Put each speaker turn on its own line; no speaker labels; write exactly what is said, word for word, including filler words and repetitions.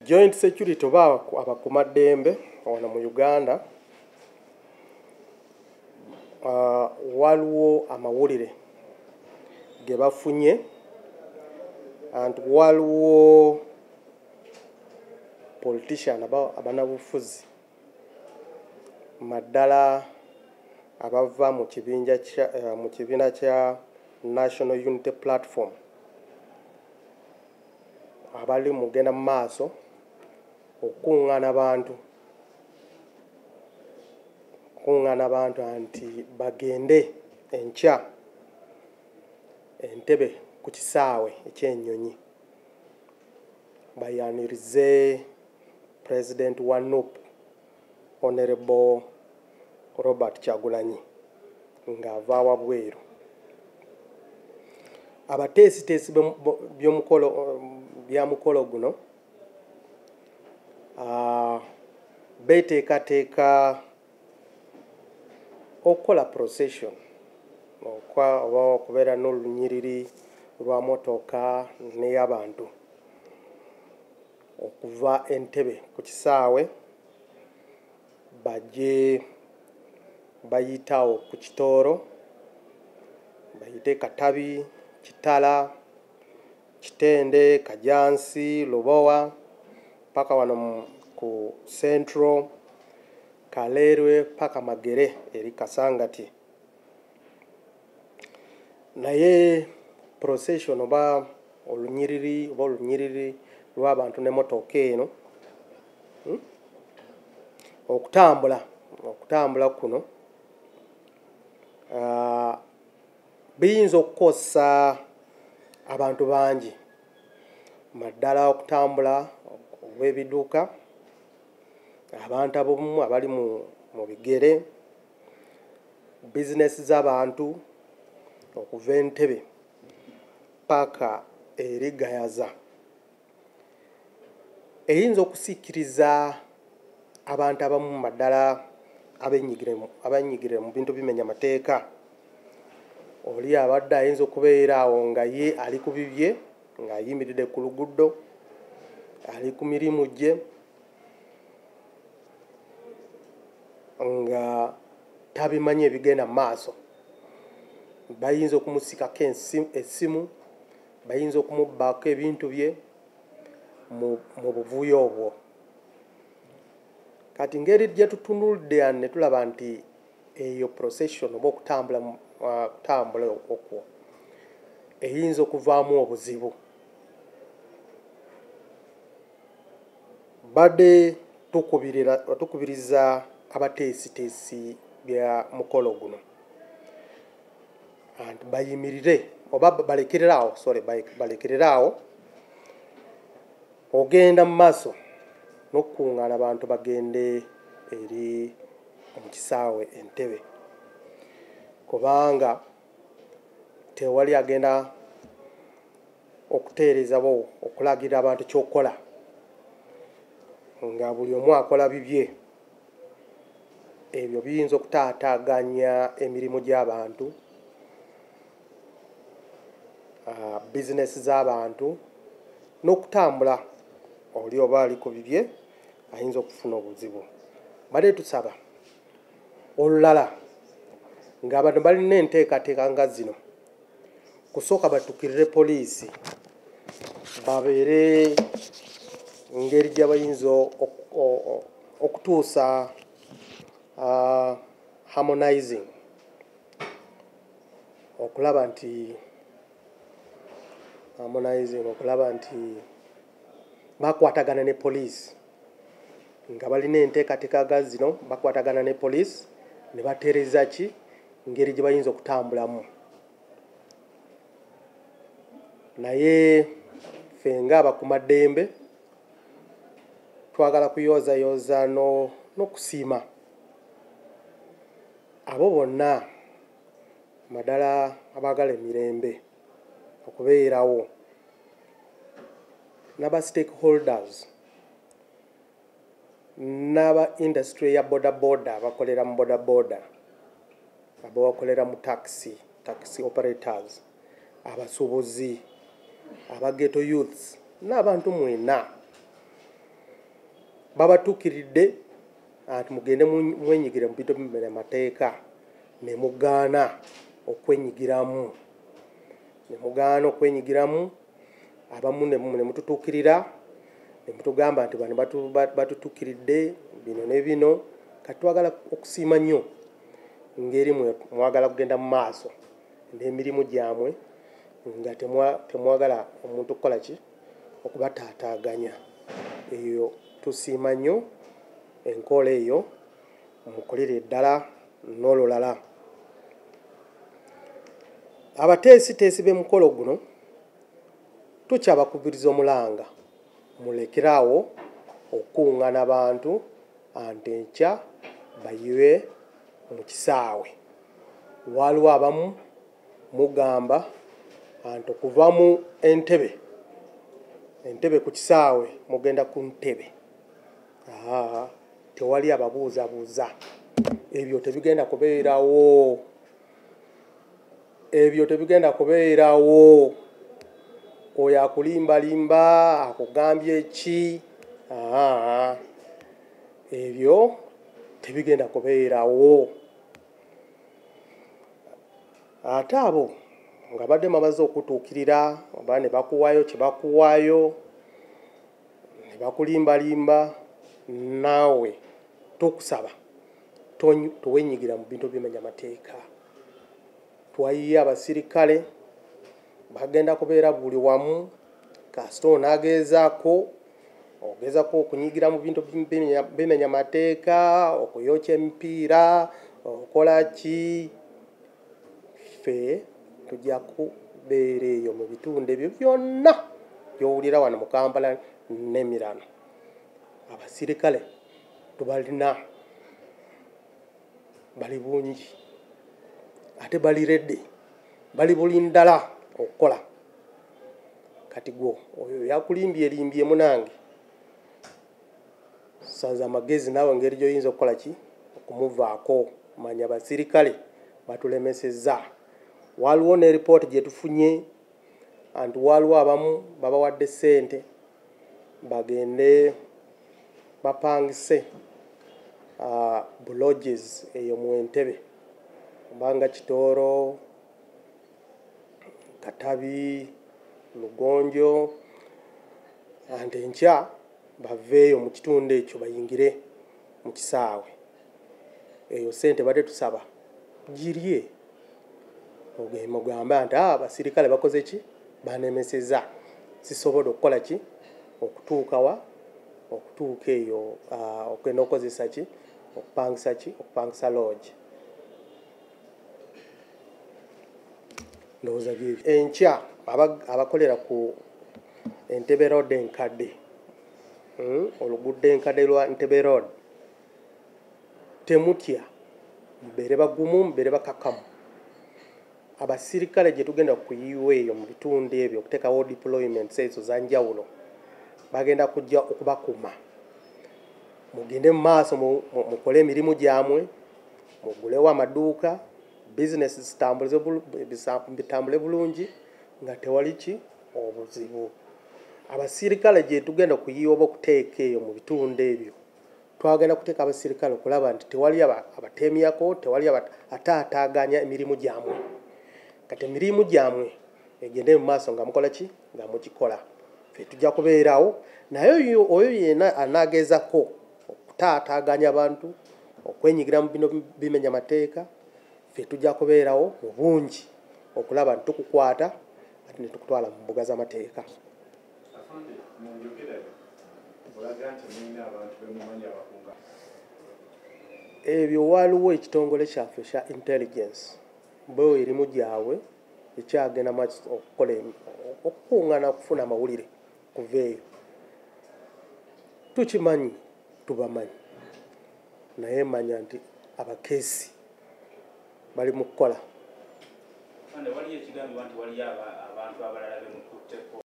joint security oba abakumaddembe wano mu Uganda uh, waliwo amawulire ge bafunye and waliwo politician abanabufuzi maddala abava mu kibinja kya uh, mu kibiina kya National Unity Platform abali mugenda mu maaso okuŋŋaana abantu okuŋŋaana abantu anti bagende enkya Entebbe ku kisaawe ekyennyonyi bayanirize President wa N U P Honorable Robert Kyagulanyi ng'ava wabweru. Abateesiteesi by'omukolo bya mukolo guno uh, beeteekateeka okukola procession okwa oba okubeera n'olunyiriri lwa motoka n'ey'abantu okuva Entebbe ku kisaawe bajje bayitawo ku Kitooro bayite Katabi Kitala Kitende Kajansi Lubowa paka wano ku Central Kalerwe paka Magere eri Kasangati. Naye procession oba olunyiriri oba olunyiriri lw'abantu n'emmotoka eno hmm? okutambula okutambula kuno uh, biyinza okukosa abantu bangi maddala okutambula obw'ebiduuka abantu abamu abali mu, mu bigere bizinesi z'abantu okuva Entebbe paka eri Gayaza eyinza okusiikiriza abantu abamu maddala abenyigire abanyigire mu bintu bimenya amateeka. Oli abadde ayinza okubeera awo nga ye ali ku bibye ng'ayimiridde ku luguudo ali ku mirimu gye nga tabimanyi ebigenda mu maaso. Bayinza okumusikako essimu bayinza okumubbaako ebintu bye mu, mu buvuyo obwo. Kati ngeri gye tutunulidde yani ne tulaba nti eyo procession oba okutambula okutambula uh, okwo eyinza okuvaamu obuzibu. Badde tukubirira tukubiriza abateesiteesi bya mukolo guno and bayimirire oba balekereraawo sorry balekereraawo ogenda mu maaso n'okukuŋŋaana abantu bagende eri mu kisaawe Entebbe kubanga tewali agenda okuteereza bo okulagira abantu ky'okola nga buli omu akola bibye. Ebyo biyinza okutaataaganya emirimu gy'abantu uh, bizinesi z'abantu n'okutambula oli oba ali ku bibye ayinza okufuna obuzibu. Badde tusaba olulala ng'abantu balina enteekateeka nga zino kusooka batukirire poliisi babeere ngeri gye bayinza okutuusa uh, harmonizing okulaba nti harmonizing okulaba nti bakwatagana ne poliisi nga balina enteekateeka ga zino bakwatagana ne poliisi ne bateereza ki ngeri gye bayinza okutambulamu. Naye ffe ng'abakumaddembe twagala kuyoozaayooza n'okusiima abo bonna maddala abaagala emirembe okubeerawo n'aba stakeholders n'aba industry ya boda boda bakolera mu boda boda abo bakolera mu taxi taxi operators abasuubuzi aba ghetto youths n'abantu mwena babatuukiridde anti mugende mwenyigire mu bintu bimenya amateeka ne mugaana okwenyigiramu ne mugaana okwenyigiramu abamu ne mututuukirira ne mutugamba nti bano batutuukiridde bino ne bino kati twagala okusiima nnyo ngeri mwagala kugenda mu maaso n'emirimu gyamwe nga temwagala omuntu kukola ki okubataataaganya. Eyo tusiima nnyo enkola eyo mukolere ddala n'olulala. Abateesiteesi b'emukolo guno tukyabakubiriza omulanga mulekeraawo okukuŋŋaana abantu anti enkya bayiwe mu kisaawe. Waliwo abamu mugamba anti okuva mu entebe entebe ku kisaawe mugenda ku ntebe. Aa tewali ababuuzabuuza, ebyo tebigenda kubeerawo, ebyo tebigenda kubeerawo. Oyo akulimbalimba akugambye ki? Aa ebyo tebigenda kubeerawo. Ate abo nga badde bamaze okutuukirira oba ne bakuwaayo kye bakuwaayo ne bakulimbalimba, naawe tukusaba towenyigira mu bintu bimenya amateeka. Twayiye abasirikale bagenda kubeera buli wamu kasita onaagezaako ogezaako okunyigira mu bintu bimenya amateeka, okuyokya emipiira, okola ki, ffe tujja kubeera eyo mu bitundu ebyo byonna by'owulira wano mu Kampala n'emirano. Abasirikale tubalina, bali bungi ate bali redde, bali bulindala okukola. Kati gwo oyo yakulimbye munange saza amagezi naawe ngeri gy'oyinza okukola ki okumuvaako. Manya abasirikale batulemesezza. Waliwo ne ripooti gye tufunye anti waliwo abamu babawadde ssente bagende bapangise uh, bulodges eyo mu Entebbe kubanga Kitooro, Katabi, Lugonjo, anti enkya baveeyo mu kitundu ekyo bayingire mu kisaawe. Eyo ssente badde tusaba girye mugamba nti abasirikale bakoze ki banemeseza sisobola okukola ki okutuuka wa okutuuka eyo okugenda okukozesa ki okupangisa ki okupangisa lodge. Ndowooza byebyo. Enkya abakolera ku Entebbe Road enkadde, oluguudo enkadde lwa Entebbe Road, temutya, mubeere bagumu, mubeere bakakamu. Abasirikale gye tugenda kuyiwa eyo mu bitundu ebyo okuteekawo deployments ezo za njawulo bagenda kujja okubakuma. Mugende mu maaso mukole emirimu gyamwe, mugulewo amaduuka, bizinesi zitambule bulungi nga tewali ki obuzibu. Abasirikale gye tugenda kuyiwa oba okuteeka eyo mu bitundu ebyo, twagenda kuteeka abasirikale okulaba nti tewali abatemyako, tewali ataataaganya emirimu gyamwe. Kati emirimu gyamwe egende mu maaso nga mukola ki nga mugikola. Ffe tujja kubeerawo naye oyo yenna anaagezako okutaataaganya abantu, okwenyigira mu bino bimenya amateeka, ffe tujja kubeerawo mu bungi okulaba nti tukukwata ate ne tukutwala mu mbuga z'amateeka. Ebyo waliwo ekitongole kyaffe kya intelligence bo erimu gyabwe ekyagenda okukola okukuŋŋaana okufuna amawulire kuva eyo. Tukimanyi, tubamanyi, naye manya nti abakeesi bali mu kukola.